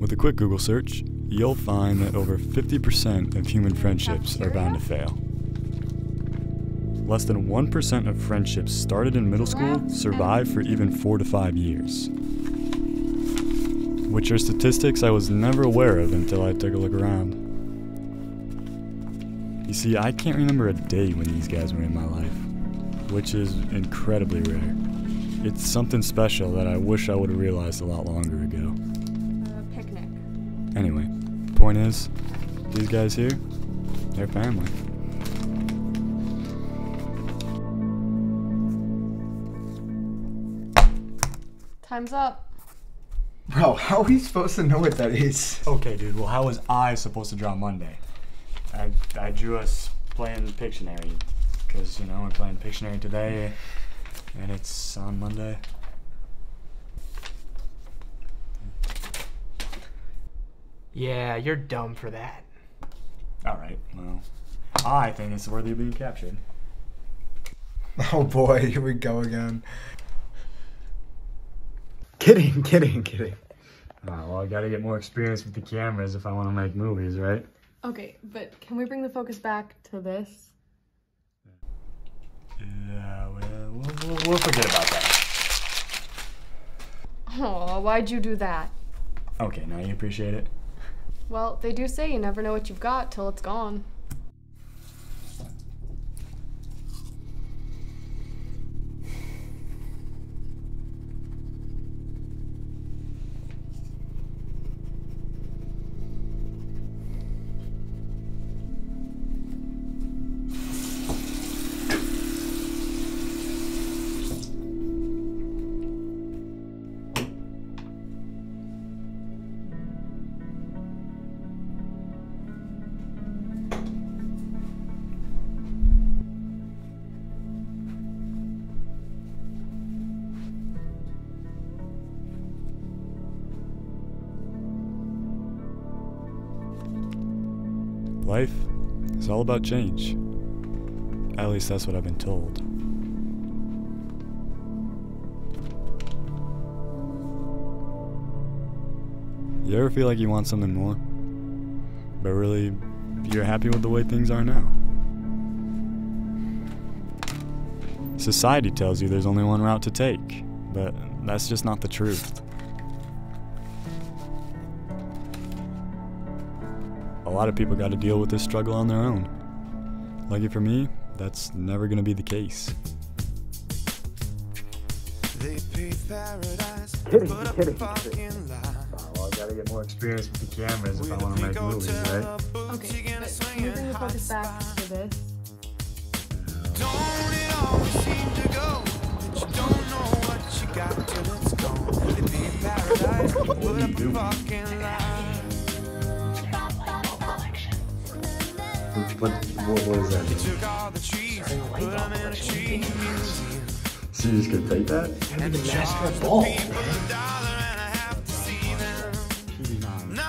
With a quick Google search, you'll find that over 50% of human friendships are bound to fail. Less than 1% of friendships started in middle school survive for even 4 to 5 years. Which are statistics I was never aware of until I took a look around. You see, I can't remember a day when these guys were in my life, which is incredibly rare. It's something special that I wish I would have realized a lot longer ago. Picnic. Anyway, point is, these guys here, they're family. Time's up. Bro, how are we supposed to know what that is? Okay, dude, well, how was I supposed to draw Monday? I drew us playing Pictionary, because, you know, we're playing Pictionary today, and it's on Monday. Yeah, you're dumb for that. Alright, well, I think it's worthy of being captured. Oh boy, here we go again. Kidding. Well, I gotta get more experience with the cameras if I want to make movies, right? Okay, but can we bring the focus back to this? Yeah, we'll forget about that. Oh, why'd you do that? Okay, now you appreciate it? Well, they do say you never know what you've got till it's gone. Life is all about change. At least that's what I've been told. You ever feel like you want something more, but really you're happy with the way things are now? Society tells you there's only one route to take, but that's just not the truth. A lot of people got to deal with this struggle on their own. Lucky for me, that's never going to be the case. Kidding. Well, I gotta get more experience with the cameras if I want to make movies, right? Okay, but can we bring the focus back to this? Don't it always seem to go that you don't know what you got till it's gone? It'd be paradise, put up a fucking lie. What is that? You took all the trees, put them in a tree museum. So you just gonna take that? And the master of all. $1 and I have to see them. No,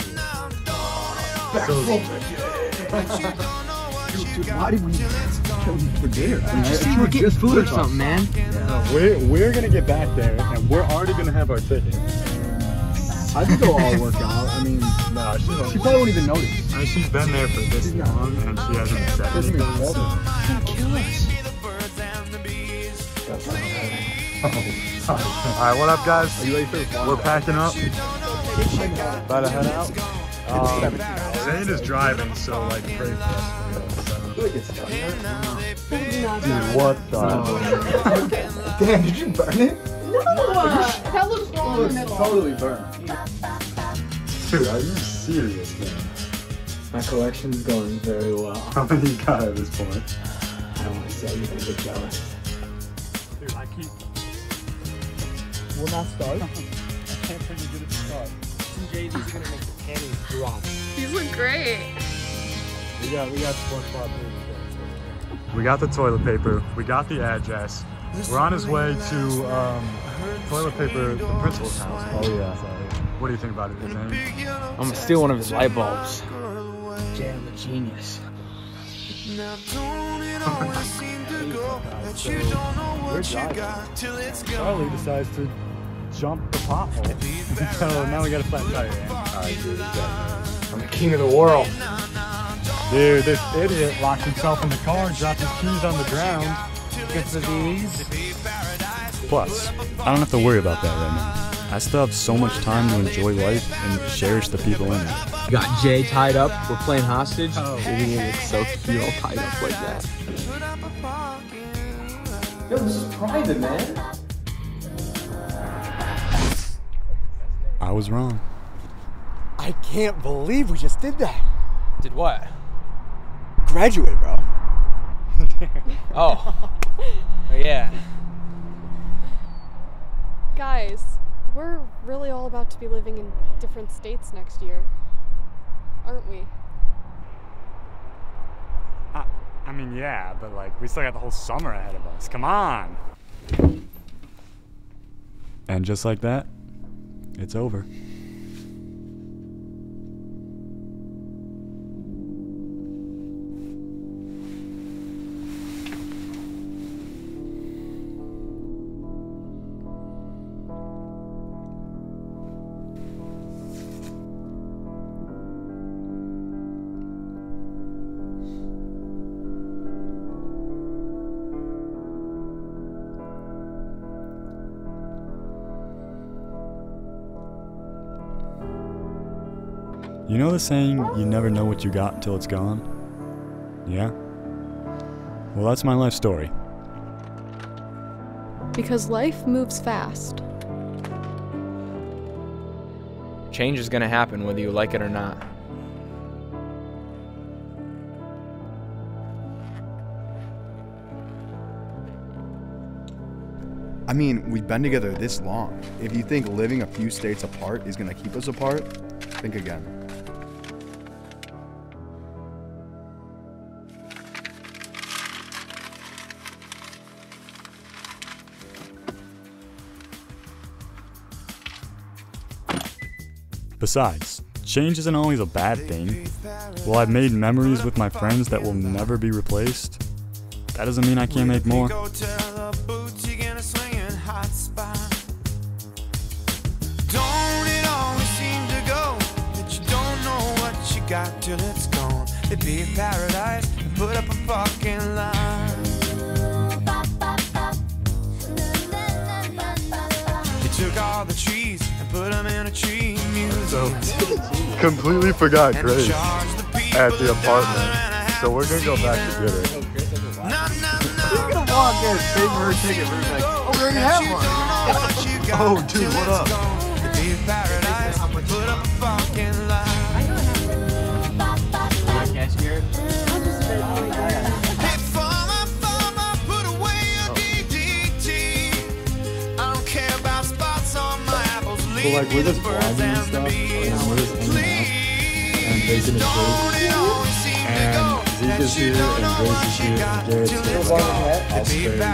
don't it always seem to go that you don't know what you got till it's gone. For dinner. See, we're getting food or something, man. We're gonna get back there, and we're already gonna have our tickets. I think it'll all work out. I mean, No, she probably won't even notice. she's been there for this long, and she hasn't said anything. Alright, what up, guys? Are you ready for the We're packing up. About to head out. Zane is driving, so like pray for us. Dude, what the? Damn, did you burn it? No! That looks wrong in the middle. Totally burned. Dude, are you serious, man? My collection's going very well. How many you got at this point? I don't want to say you're gonna get jealous. Dude, I keep. Will not start. I can't think of good to start. Jay-Z's gonna make the panties drop. These look great. We got SpongeBob. We got the toilet paper. We got the address. We're on his way to toilet paper the principal's house. Oh yeah. What do you think about it, Zane? I'm gonna steal one of his light bulbs. Jay, I'm a genius. Now don't it always seem to go that you don't know what you got till it's Charlie gone. decides to jumped the pothole. So now we got a flat tire. Alright, dude, I'm the king of the world. Dude, this idiot locked himself in the car and dropped his keys on the ground. Gets the D's. Plus, I don't have to worry about that right now. I still have so much time to enjoy life and cherish the people in it. You got Jay tied up. We're playing hostage. Oh. You're gonna look so cute all tied up like that. Yo, this is private, man. I was wrong. I can't believe we just did that. Did what? Graduate, bro. Oh. Yeah. Guys, we're really all about to be living in different states next year, aren't we? I mean, yeah, but like, we still got the whole summer ahead of us. Come on. And just like that, it's over. You know the saying, you never know what you got until it's gone? Yeah? Well, that's my life story. Because life moves fast. Change is gonna happen whether you like it or not. I mean, we've been together this long. If you think living a few states apart is gonna keep us apart, think again. Besides, change isn't always a bad thing. While I've made memories with my friends that will never be replaced, that doesn't mean I can't make more. Don't it always seem to go that you don't know what you got till it's gone? It'd be a paradise and put up a fucking line. You took all the trees and put them in a tree museum. Completely forgot Grace at the apartment, so we're gonna go back to get her. You're gonna walk in, save her a ticket, we're like, oh, we already have one. Oh, dude, what up? So like we're just vlogging and stuff, and we're just hanging out, and baking a cake, and Zeke is here, and Grace is here, and Garrett's here. It's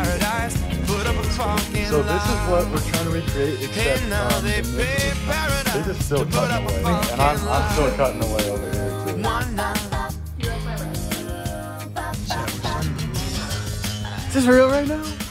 crazy. So this is what we're trying to recreate, except they're just still cutting away, and I'm still cutting away over here too. Is this real right now?